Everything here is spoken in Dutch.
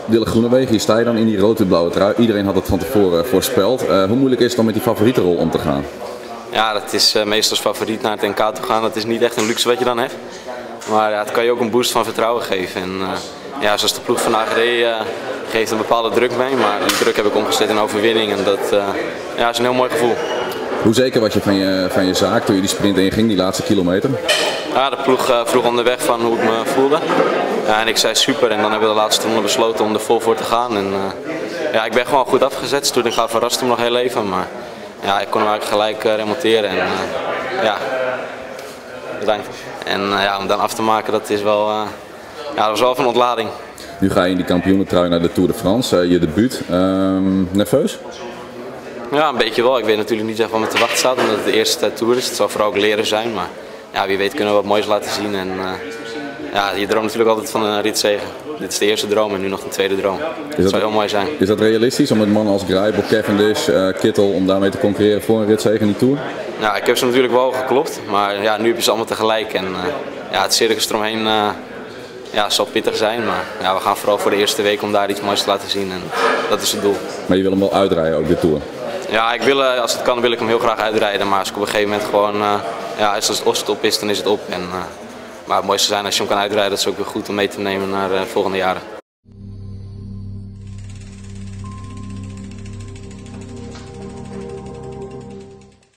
Dille Groenewegen, hier sta je dan in die rood-blauwe trui. Iedereen had het van tevoren voorspeld. Hoe moeilijk is het dan met die favorietenrol om te gaan? Ja, dat is meestal als favoriet naar het NK toe gaan. Dat is niet echt een luxe wat je dan hebt. Maar ja, het kan je ook een boost van vertrouwen geven. En ja, zoals de ploeg vandaag reed, geeft een bepaalde druk mee. Maar die druk heb ik omgezet in overwinning. En dat ja, is een heel mooi gevoel. Hoe zeker was je van je zaak toen je die sprint inging, die laatste kilometer? Ja, de ploeg vroeg onderweg van hoe ik me voelde. Ja, en ik zei super en dan hebben we de laatste ronde besloten om er vol voor te gaan. En, ja, ik ben gewoon goed afgezet. Stoetinga verraste me nog heel even. Maar ja, ik kon hem eigenlijk gelijk remonteren. En, ja, bedankt. En ja, om dan af te maken, dat is wel, ja, dat was wel even een ontlading. Nu ga je in die kampioenentrui naar de Tour de France, je debuut. Nerveus? Ja, een beetje wel. Ik weet natuurlijk niet echt wat me te wachten staat, omdat het de eerste Tour is. Het zal vooral ook leren zijn, maar ja, wie weet kunnen we wat moois laten zien. En, ja, je droomt natuurlijk altijd van een ritzege. Dit is de eerste droom en nu nog een tweede droom. Dat zou heel mooi zijn. Is dat realistisch om met mannen als Greipel, Cavendish, Kittel om daarmee te concurreren voor een ritzege in die Tour? Ja, ik heb ze natuurlijk wel geklopt, maar ja, nu heb je ze allemaal tegelijk. En ja, het circus eromheen ja, zal pittig zijn, maar ja, we gaan vooral voor de eerste week om daar iets moois te laten zien en dat is het doel. Maar je wil hem wel uitrijden ook, de Tour? Ja, als het kan wil ik hem heel graag uitrijden, maar als ik op een gegeven moment gewoon, ja, als het op is, dan is het op. En, maar het mooiste zijn als je hem kan uitrijden, dat is ook weer goed om mee te nemen naar de volgende jaren.